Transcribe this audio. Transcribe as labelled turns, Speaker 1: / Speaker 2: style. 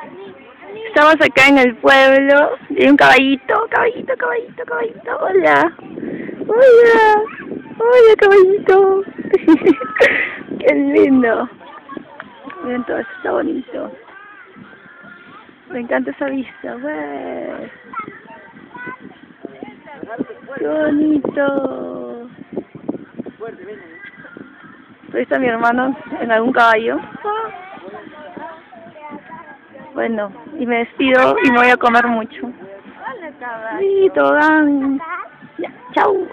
Speaker 1: Estamos acá en el pueblo. Y hay un caballito, caballito, caballito, caballito. Hola. Hola. Hola, caballito. Qué lindo. Miren todo, esto está bonito. Me encanta esa vista, güey. Qué bonito. Ahí está mi hermano en algún caballo. Bueno, y me despido y me voy a comer mucho. Sí, tobogán. Ya, chau.